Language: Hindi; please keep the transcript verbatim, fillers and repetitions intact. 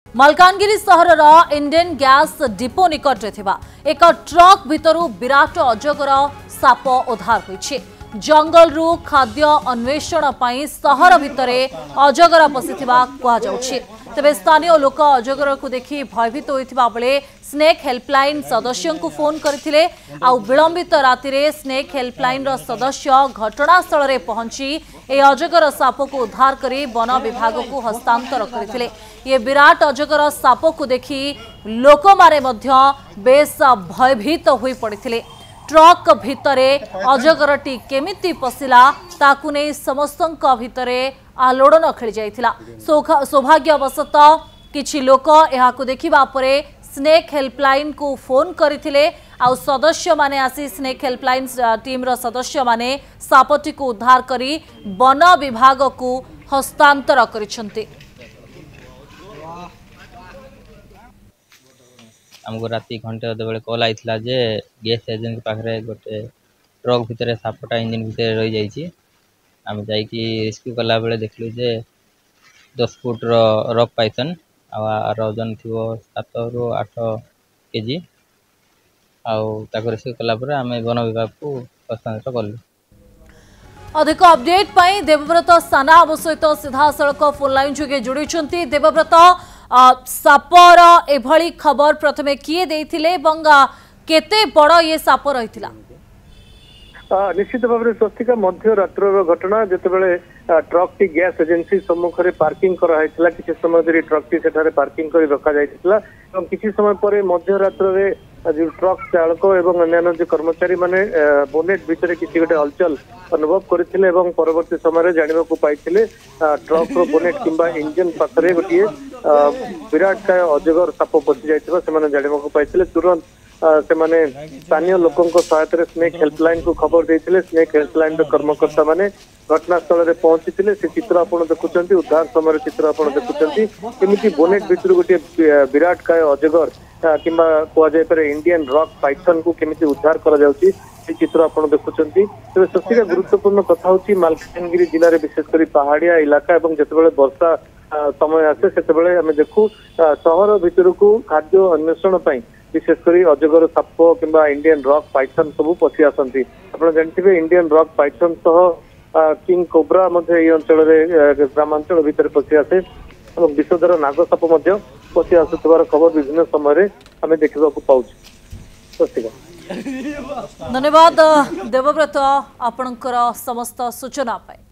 मालकानगिरी सहर इंडियन गैस डिपो निकट एक ट्रक भितरु विराट अजगर साप उद्धार होइछे। जंगल रु खाद्य अन्वेषण पाई सहर भितरे अजगर पशिथिबा कहा जाउछे। तेबे स्थानीय लोक अजगर को देखि भयभीत होइथिबा बेले स्नेक हेल्पलाइन सदस्यों को फोन करथिले। आ विलंबित राति रे स्नेक हेल्पलाइन रो सदस्य घटनास्थल रे पहुंची ए अजगर साप को उद्धार करी वन विभाग को हस्तांतर करथिले। ये विराट अजगर साप को देखि लोक मारे मध्य बेस भयभीत होई पड़िथिले। ट्रक भितरे अजगरटी केमिति पशिला ताकु नै समस्तक भितरे आलोड़न खेली जाइथिला। सौभाग्यवशत किछि लोक एहाकु देखिबा परे स्नेक हेल्पलाइन को फोन करथिले। आ सदस्य माने आसी स्नेक हेल्पलाइन टीम रो सदस्य माने सापटी को उद्धार करी वन विभाग को हस्तांतर करिसंती। हमको राति घंटे अधे बेले कॉल आइथिला जे गैस एजेंसी पाखरे गोटे ट्रक भितर सापटा इंजन भितर रही जाइछि। आम जाइकी रेस्क्यू कला बेले देखलु जे दस फुट रो रॉक पाइथन आर ओजन थिबो सात रु आठ केजी आउ ताको रेस्क्यू कला परे आमे वन विभाग को हस्तांतर करलु। अधिक अपडेट पाई देवव्रत साना आम सहित सीधा सड़क फोन लाइन जोगे जोड़ी। देवव्रत सापर एभली खबर प्रथमे किए देथिले एवं केते बड़ ये साप रहिथिला? निश्चित भाव में स्वस्तिका मध्य रात्र घटना जितेबाला ट्रक टी गैस एजेंसी सम्मुख में पार्किंग कराइला। किसी समय धरी ट्रक टी सेठारे पार्किंग कर रखा जाइथिला एवं किसी समय पर मध्य रात्र जो ट्रक चालक एवं अन्य जो कर्मचारी माने बोनेट भितर किसी गोटे हलचल अनुभव करथिले एवं परवर्ती समय जानिबा को पाइथिले ट्रक रो बोनेट किंबा इंजन पाखरे गोटे विराट काय अजगर साप पशि जाइथिबा सेमाने जानिबा को पाइथिले। तुरंत से माने स्थानीय लोकों सहायता स्नेक हेल्पलाइन को खबर देते। स्नेक हेल्पलाइन कर्मकर्ता माने घटनास्थल में पहुंची थे। से चित्र आपड़ देखुं उद्धार समय चित्र आपड़ देखुं केमी बोनेट भितर गोटे विराट काय अजगर किंबा कहुए इंडियन रॉक पाइथन को केमी उद्धार करा चित्र आपड़ देखुं। तेज सबसे गुरुत्वपूर्ण कथा हूँ मालकानगिरी जिले में विशेषकर पहाड़िया इलाका और जितेबाला वर्षा समय आसे से आम देखू सहर भितर को खाद्य अन्वेषण विशेषकर अजगर साप किंबा इंडियन रॉक पाइथन सब पशि आसती। आप जानते इंडियन रॉक पाइथन सह किंग कोब्रा अंचल ग्रामांचल भितर पशि आसे और विषधर नाग साप पशि आसुवार खबर विभिन्न समय आम देखा पाऊँ। धन्यवाद देवव्रत आपणकर समस्त सूचना पाए।